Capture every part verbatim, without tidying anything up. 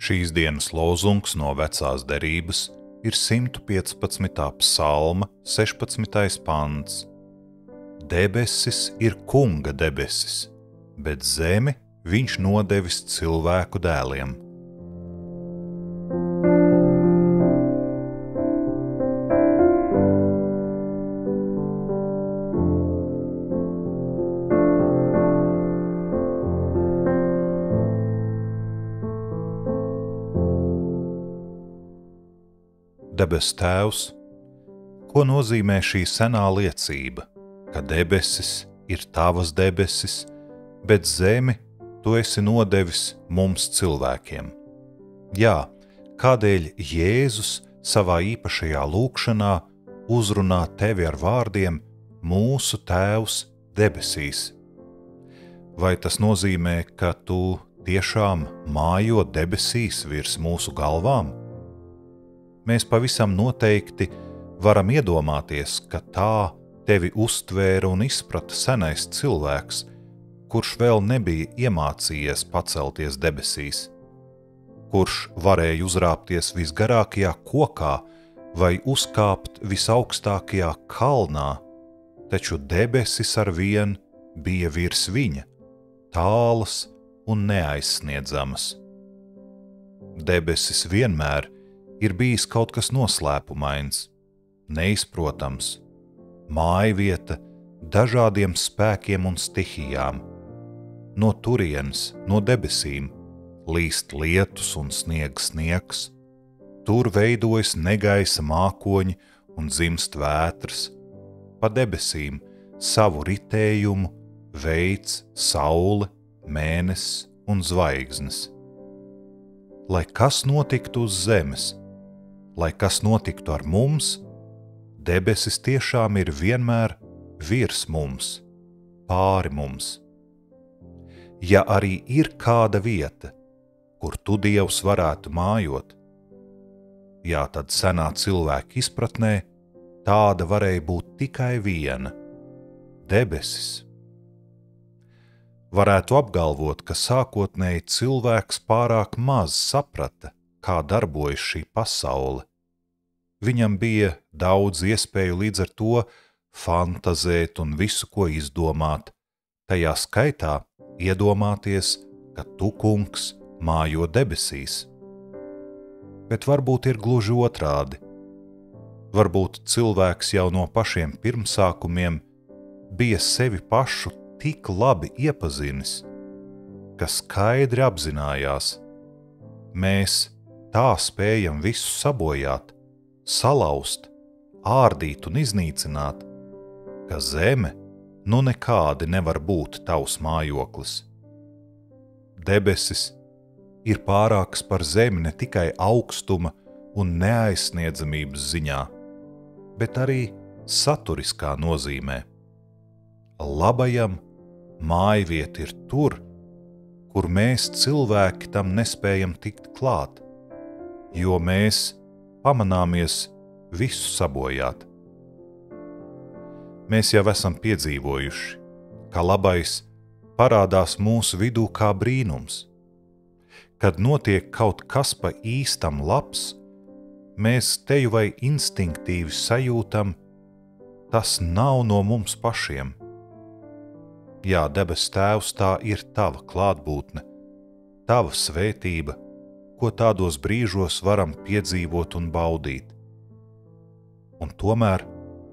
Šīs dienas lozungs no Vecās derības ir simt piecpadsmitā psalma sešpadsmitais pants. Debesis ir kunga debesis, bet zemi viņš nodevis cilvēku dēliem. Debes Tēvs, ko nozīmē šī senā liecība, ka debesis ir tavas debesis, bet zemi tu esi nodevis mums cilvēkiem? Jā, kādēļ Jēzus savā īpašajā lūgšanā uzrunā tevi ar vārdiem mūsu Tēvs debesīs? Vai tas nozīmē, ka tu tiešām mājo debesīs virs mūsu galvām? Mēs pavisam noteikti varam iedomāties, ka tā tevi uztvēra un izprata senais cilvēks, kurš vēl nebija iemācījies pacelties debesīs, kurš varēja uzrāpties visgarākajā kokā vai uzkāpt visaugstākajā kalnā, taču debesis ar vien bija virs viņa, tālas un neaizsniedzamas. Debesis vienmēr ir bijis kaut kas noslēpumains, neizprotams, mājvieta dažādiem spēkiem un stihijām. No turienes, no debesīm, līst lietus un sniega sniegs, tur veidojas negaisa mākoņi un dzimst vētras, pa debesīm savu ritējumu veids saule, mēnesis un zvaigznes. Lai kas notiktu uz zemes, lai kas notiktu ar mums, debesis tiešām ir vienmēr virs mums, pāri mums. Ja arī ir kāda vieta, kur tu, Dievs, varētu mājot, jā, tad senā cilvēka izpratnē tāda varēja būt tikai viena – debesis. Varētu apgalvot, ka sākotnēji cilvēks pārāk maz saprata, kā darbojas šī pasaule. Viņam bija daudz iespēju līdz ar to fantazēt un visu, ko izdomāt, tajā skaitā iedomāties, ka tu, kungs, mājo debesīs. Bet varbūt ir gluži otrādi. Varbūt cilvēks jau no pašiem pirmsākumiem bija sevi pašu tik labi iepazinis, ka skaidri apzinājās, mēs tā spējam visu sabojāt, salauzt, ārdīt un iznīcināt, ka zeme nu nekādi nevar būt tavs mājoklis. Debesis ir pārāks par zemi ne tikai augstuma un neaizsniedzamības ziņā, bet arī saturiskā nozīmē. Labajam mājvieta ir tur, kur mēs cilvēki tam nespējam tikt klāt, jo mēs pamanāmies visu sabojāt. Mēs jau esam piedzīvojuši, ka labais parādās mūsu vidū kā brīnums. Kad notiek kaut kas pa īstam labs, mēs teju vai instinktīvi sajūtam, tas nav no mums pašiem. Jā, debes Tēvs, tā ir tava klātbūtne, tava svētība, ko tādos brīžos varam piedzīvot un baudīt. Un tomēr,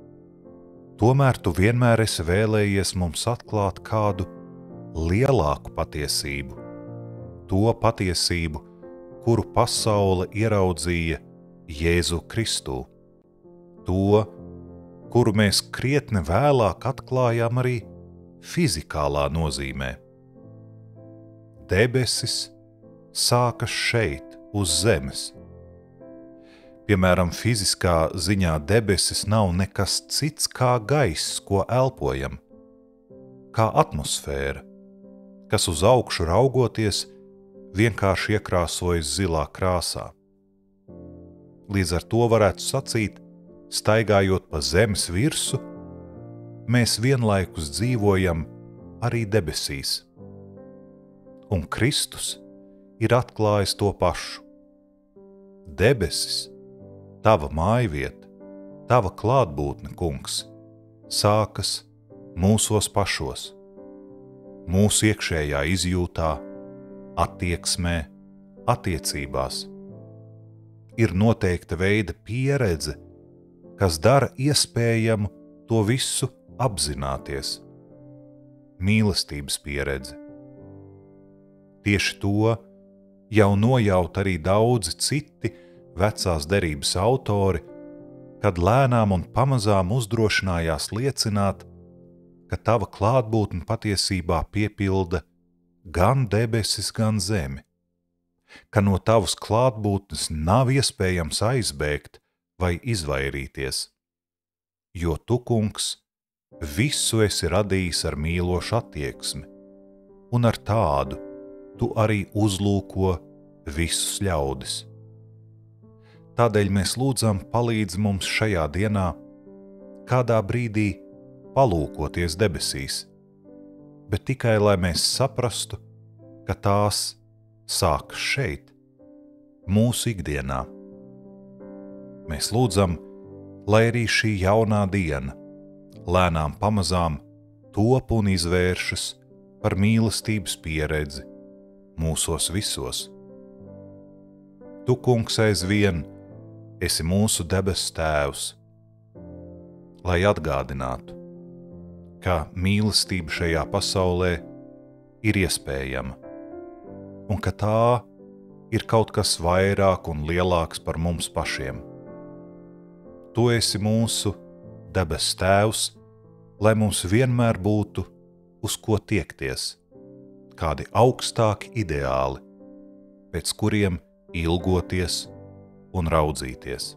tomēr tu vienmēr esi vēlējies mums atklāt kādu lielāku patiesību, to patiesību, kuru pasaule ieraudzīja Jēzu Kristu, to, kuru mēs krietni vēlāk atklājām arī fizikālā nozīmē. Debesis sākas šeit, uz zemes. Piemēram, fiziskā ziņā debesis nav nekas cits kā gaiss, ko elpojam, kā atmosfēra, kas uz augšu raugoties vienkārši iekrāsojas zilā krāsā. Līdz ar to varētu sacīt, staigājot pa zemes virsu, mēs vienlaikus dzīvojam arī debesīs. Un Kristus ir atklājis to pašu. Debesis, tava mājvieta, tava klātbūtne, kungs, sākas mūsos pašos, mūsu iekšējā izjūtā, attieksmē, attiecībās. Ir noteikta veida pieredze, kas dara iespējamu to visu apzināties. Mīlestības pieredze. Tieši to jau nojaut arī daudzi citi vecās derības autori, kad lēnām un pamazām uzdrošinājās liecināt, ka tava klātbūtne patiesībā piepilda gan debesis, gan zemi, ka no tavas klātbūtnes nav iespējams aizbēgt vai izvairīties, jo tu, kungs, visu esi radījis ar mīlošu attieksmi, un ar tādu tu arī uzlūko visus ļaudis. Tādēļ mēs lūdzam palīdz mums šajā dienā, kādā brīdī palūkoties debesīs, bet tikai lai mēs saprastu, ka tās sākas šeit, mūsu ikdienā. Mēs lūdzam, lai arī šī jaunā diena lēnām pamazām top un izvēršas par mīlestības pieredzi mūsos visos. Tu, kungs, aizvien esi mūsu debesu tēvs, lai atgādinātu, ka mīlestība šajā pasaulē ir iespējama, un ka tā ir kaut kas vairāk un lielāks par mums pašiem. Tu esi mūsu debesu tēvs, lai mums vienmēr būtu uz ko tiekties, kādi augstāki ideāli, pēc kuriem ilgoties un raudzīties.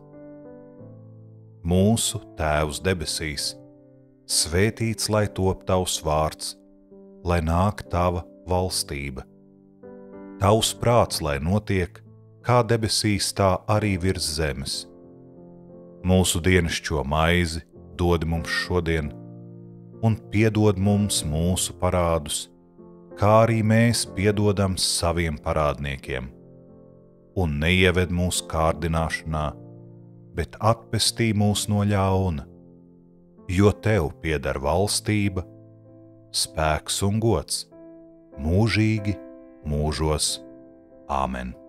Mūsu Tēvs debesīs, svētīts lai top tavs vārds, lai nāk tava valstība. Tavs prāts, lai notiek, kā debesīs, tā arī virs zemes. Mūsu dienascho maizi dod mums šodien, un piedod mums mūsu parādus, kā arī mēs piedodam saviem parādniekiem. Un neieved mūsu kārdināšanā, bet atpestī mūs no ļauna, jo tev pieder valstība, spēks un gods, mūžīgi mūžos. Āmen.